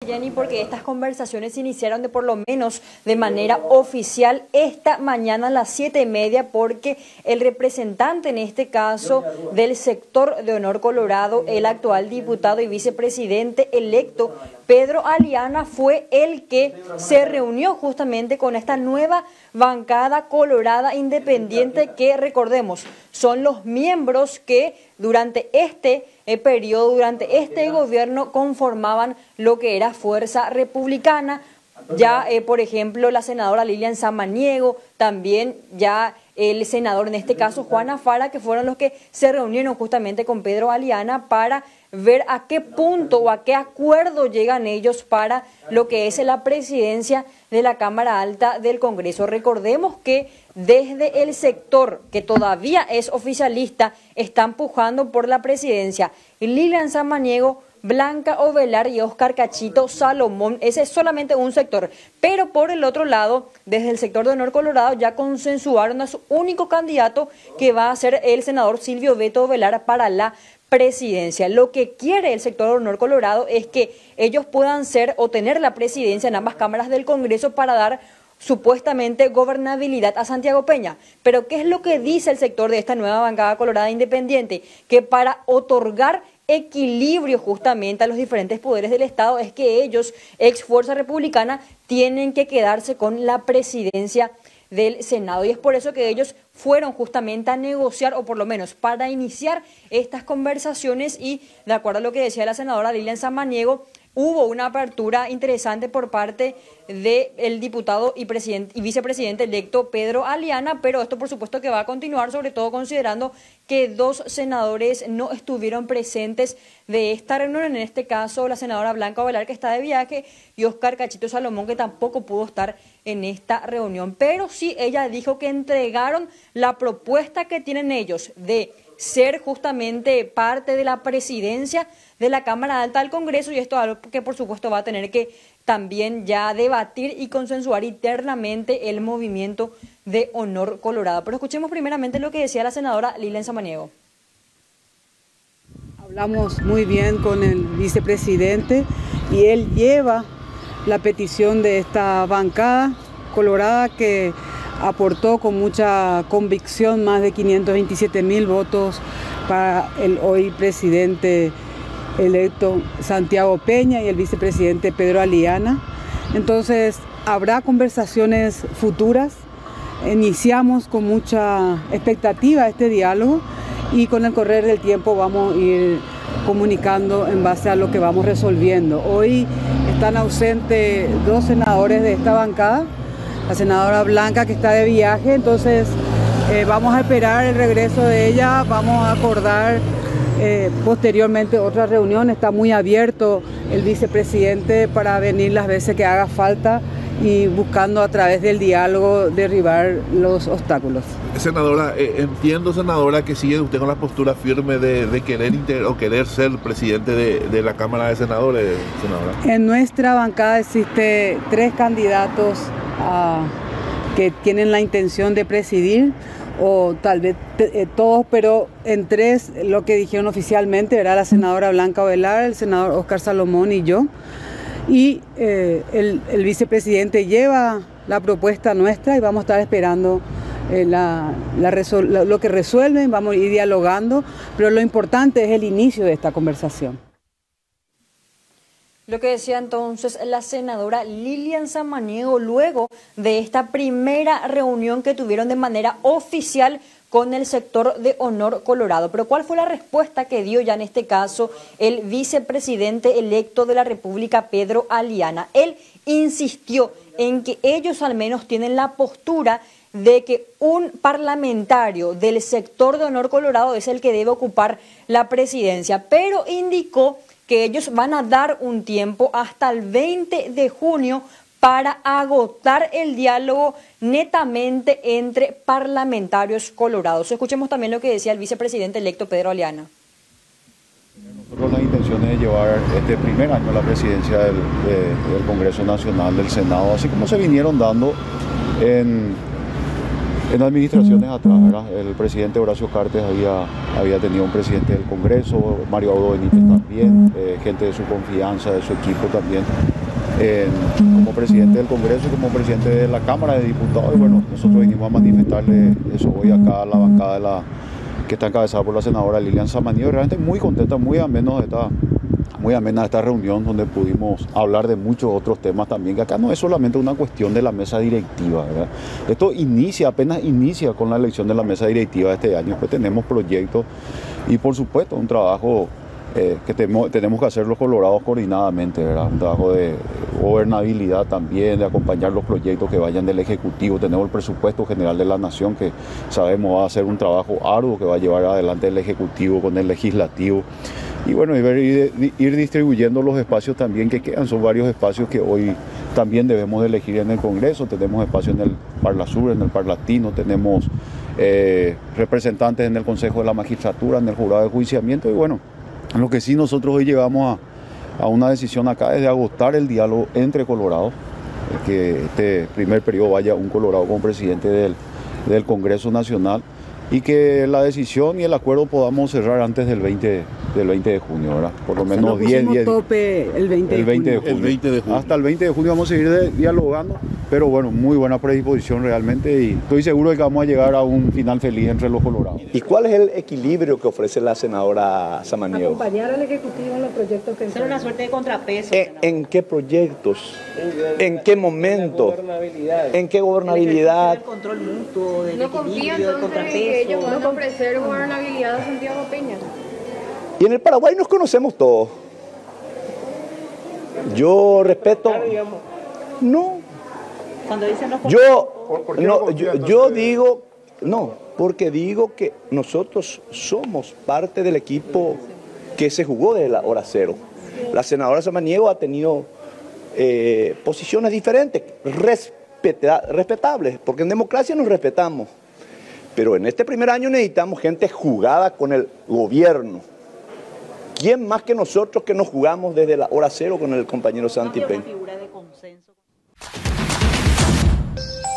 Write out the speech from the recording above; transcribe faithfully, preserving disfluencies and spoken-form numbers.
Yanni, porque estas conversaciones se iniciaron de por lo menos de manera oficial esta mañana a las siete y media, porque el representante en este caso del sector de Honor Colorado, el actual diputado y vicepresidente electo Pedro Aliana, fue el que se reunió justamente con esta nueva bancada colorada independiente que, recordemos, son los miembros que durante este eh, periodo, durante este gobierno conformaban lo que era Fuerza Republicana. Ya, eh, por ejemplo, la senadora Lilian Samaniego, también ya el senador, en este caso Juan Fara, que fueron los que se reunieron justamente con Pedro Aliana para ver a qué punto o a qué acuerdo llegan ellos para lo que es la presidencia de la Cámara Alta del Congreso. Recordemos que desde el sector que todavía es oficialista están pujando por la presidencia Lilian Samaniego, Blanca Ovelar y Oscar Cachito Salomón. Ese es solamente un sector, pero por el otro lado, desde el sector de Honor Colorado ya consensuaron a su único candidato, que va a ser el senador Silvio Beto Ovelar para la presidencia. Lo que quiere el sector de Honor Colorado es que ellos puedan ser o tener la presidencia en ambas cámaras del Congreso para dar supuestamente gobernabilidad a Santiago Peña. Pero ¿qué es lo que dice el sector de esta nueva bancada colorada independiente? Que para otorgar equilibrio justamente a los diferentes poderes del Estado es que ellos, ex Fuerza Republicana, tienen que quedarse con la presidencia del Senado, y es por eso que ellos fueron justamente a negociar, o por lo menos para iniciar estas conversaciones, y de acuerdo a lo que decía la senadora Lilian Samaniego, hubo una apertura interesante por parte del diputado y, presidente, y vicepresidente electo Pedro Aliana, pero esto por supuesto que va a continuar, sobre todo considerando que dos senadores no estuvieron presentes de esta reunión, en este caso la senadora Blanca Ovelar, que está de viaje, y Oscar Cachito Salomón, que tampoco pudo estar en esta reunión. Pero sí, ella dijo que entregaron la propuesta que tienen ellos de ser justamente parte de la presidencia de la Cámara Alta del Congreso, y esto es algo que por supuesto va a tener que también ya debatir y consensuar internamente el movimiento de Honor Colorado. Pero escuchemos primeramente lo que decía la senadora Lilian Samaniego. Hablamos muy bien con el vicepresidente y él lleva la petición de esta bancada colorada, que aportó con mucha convicción más de quinientos veintisiete mil votos para el hoy presidente electo Santiago Peña y el vicepresidente Pedro Aliana. Entonces habrá conversaciones futuras. Iniciamos con mucha expectativa este diálogo y con el correr del tiempo vamos a ir comunicando en base a lo que vamos resolviendo. Hoy están ausentes dos senadores de esta bancada, la senadora Blanca, que está de viaje, entonces eh, vamos a esperar el regreso de ella, vamos a acordar eh, posteriormente otra reunión. Está muy abierto el vicepresidente para venir las veces que haga falta y buscando a través del diálogo derribar los obstáculos. Senadora, eh, entiendo, senadora, que sigue usted con la postura firme de, de querer inter, o querer ser presidente de, de la Cámara de Senadores, senadora. En nuestra bancada existe tres candidatos a, que tienen la intención de presidir, o tal vez eh, todos, pero en tres lo que dijeron oficialmente era la senadora Blanca Ovelar, el senador Oscar Salomón y yo. Y eh, el, el vicepresidente lleva la propuesta nuestra y vamos a estar esperando eh, la, la resol lo, lo que resuelven, vamos a ir dialogando, pero lo importante es el inicio de esta conversación. Lo que decía entonces la senadora Lilian Samaniego luego de esta primera reunión que tuvieron de manera oficial con el sector de Honor Colorado. Pero ¿cuál fue la respuesta que dio ya en este caso el vicepresidente electo de la República, Pedro Aliana? Él insistió en que ellos al menos tienen la postura de que un parlamentario del sector de Honor Colorado es el que debe ocupar la presidencia, pero indicó que ellos van a dar un tiempo hasta el veinte de junio para agotar el diálogo netamente entre parlamentarios colorados. Escuchemos también lo que decía el vicepresidente electo Pedro Aliana. Nosotros la intención es llevar este primer año la presidencia del, de, del Congreso Nacional, del Senado, así como se vinieron dando en en administraciones atrás, ¿verdad? El presidente Horacio Cartes había, había tenido un presidente del Congreso, Mario Audo Benítez también, eh, gente de su confianza, de su equipo también, eh, como presidente del Congreso y como presidente de la Cámara de Diputados. Y bueno, nosotros vinimos a manifestarle eso hoy acá a la bancada de la, que está encabezada por la senadora Lilian Samaniego. Realmente muy contenta, muy ameno de esta, muy amena esta reunión donde pudimos hablar de muchos otros temas también, que acá no es solamente una cuestión de la mesa directiva, ¿verdad? Esto inicia, apenas inicia con la elección de la mesa directiva de este año, pues tenemos proyectos y por supuesto un trabajo eh, que tenemos, tenemos que hacer los colorados coordinadamente, ¿verdad? Un trabajo de gobernabilidad también, de acompañar los proyectos que vayan del Ejecutivo. Tenemos el presupuesto general de la Nación que sabemos va a ser un trabajo arduo que va a llevar adelante el Ejecutivo con el Legislativo. Y bueno, ir, ir distribuyendo los espacios también que quedan. Son varios espacios que hoy también debemos de elegir en el Congreso. Tenemos espacios en el Parlasur, en el Parlatino, tenemos eh, representantes en el Consejo de la Magistratura, en el Jurado de Enjuiciamiento. Y bueno, lo que sí nosotros hoy llegamos a, a una decisión acá es de agotar el diálogo entre colorados, que este primer periodo vaya un colorado como presidente del, del Congreso Nacional, y que la decisión y el acuerdo podamos cerrar antes del veinte, del veinte de junio, ¿verdad? Por lo menos o sea, no diez días. tope el veinte de, el veinte de junio. junio. El veinte de junio. Hasta el veinte de junio vamos a seguir de, dialogando, pero bueno, muy buena predisposición realmente y estoy seguro de que vamos a llegar a un final feliz entre los colorados. ¿Y cuál es el equilibrio que ofrece la senadora Samaniego? Acompañar al Ejecutivo en los proyectos que Ser una suerte de contrapeso. ¿En, ¿En qué proyectos? ¿En qué momento? ¿En qué gobernabilidad? El control mutuo, del no confía equilibrio, del entonces en que ellos contrapeso. van a ofrecer gobernabilidad a Santiago Peña. Y en el Paraguay nos conocemos todos. Yo respeto. No. Cuando dicen los Yo, no, yo, yo digo, no, porque digo que nosotros somos parte del equipo que se jugó de la hora cero. La senadora Samaniego ha tenido eh, posiciones diferentes, respeta, respetables, porque en democracia nos respetamos. Pero en este primer año necesitamos gente jugada con el gobierno. ¿Quién más que nosotros que nos jugamos desde la hora cero con el compañero Santi Peña? figura de consenso.